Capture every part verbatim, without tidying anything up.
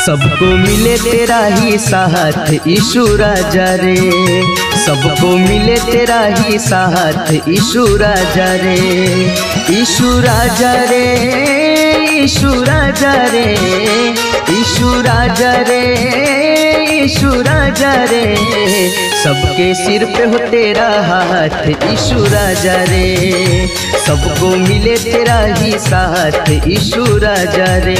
सबको मिले तेरा ही साथ यीशु राजा रे, सबको मिले तेरा ही साथ यीशु राजा रे, यीशु राजा रे, यीशु राजा रे, यीशु राजा रे, यीशु राजा रे, सबके सिर पे हो तेरा हाथ यीशु राजा रे, सबको मिले तेरा ही साथ यीशु राजा रे।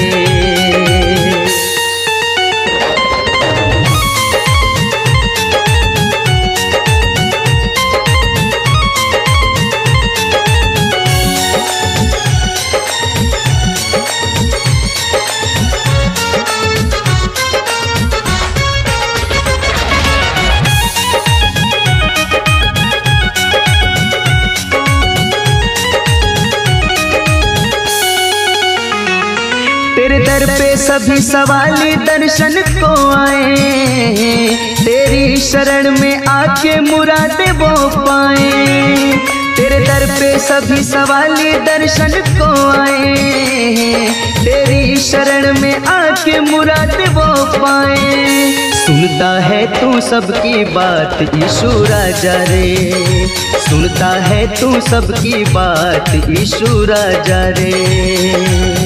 तेरे दर पे सभी सवाली दर्शन को आए, तेरी शरण में आके मुरादे वो पाए। तेरे दर पे सभी सवाली दर्शन को आए, तेरी शरण में आके मुरादे वो पाए। सुनता है तू सबकी बात यीशु राजा रे, सुनता है तू सबकी बात यीशु राजा रे।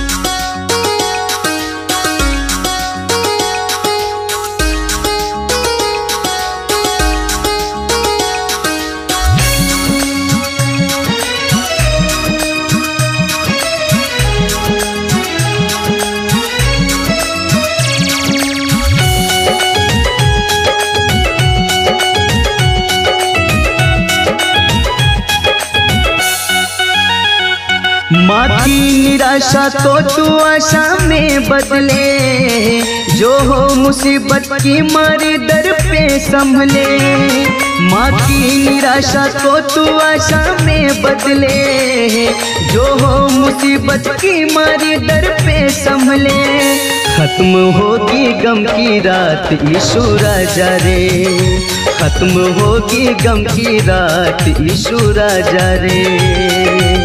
माँ की निराशा को तू आशा में बदले, जो हो मुसीबत की मारी दर पे संभले। माँ की निराशा को तू आशा में बदले, जो हो मुसीबत की मारी दर पे संभले। खत्म होगी गम की रात यीशु राजा रे, खत्म होगी गम की रात यीशु राजा रे।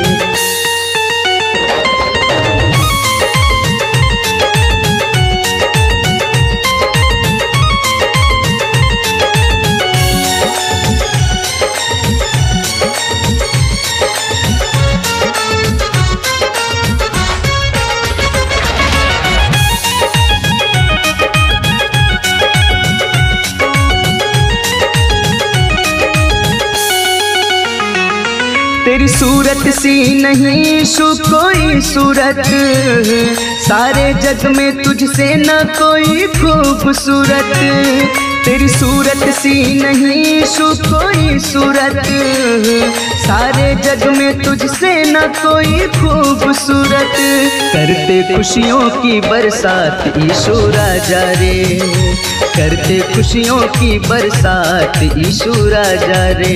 तेरी सूरत सी नहीं यीशु कोई सूरत, सारे जग में तुझसे न कोई खूबसूरत। तेरी सूरत सी नहीं यीशु कोई सूरत, सारे जग में तुझसे न कोई खूबसूरत। करते खुशियों की बरसात यीशु राजा रे, करते खुशियों की बरसात यीशु राजा रे।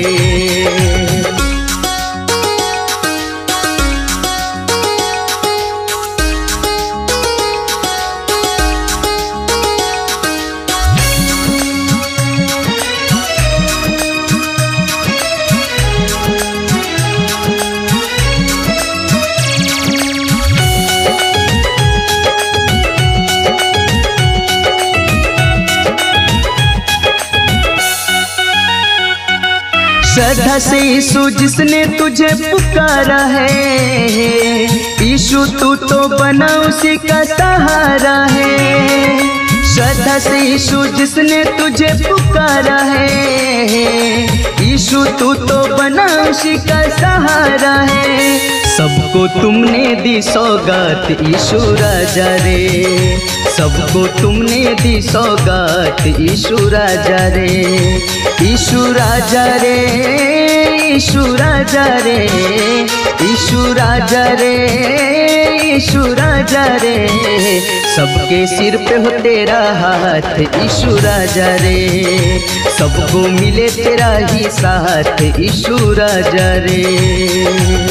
श्रद्धा से यीशु जिसने तुझे पुकारा है, यीशु तू तो बना उसी का सहारा है। श्रद्धा से यीशु जिसने तुझे पुकारा है, यीशु तू तो बना उसी का सहारा है। सबको तुमने दी सौगात यीशु राजा रे, सबको तुमने दी सौगात यीशु राजा रे, यीशु राजा रे, यीशु राजा रे, यीशु राजा रे, यीशु राजा रे। सबके सिर पे हो तेरा हाथ यीशु राजा रे, सबको मिले तेरा ही साथ यीशु राजा रे।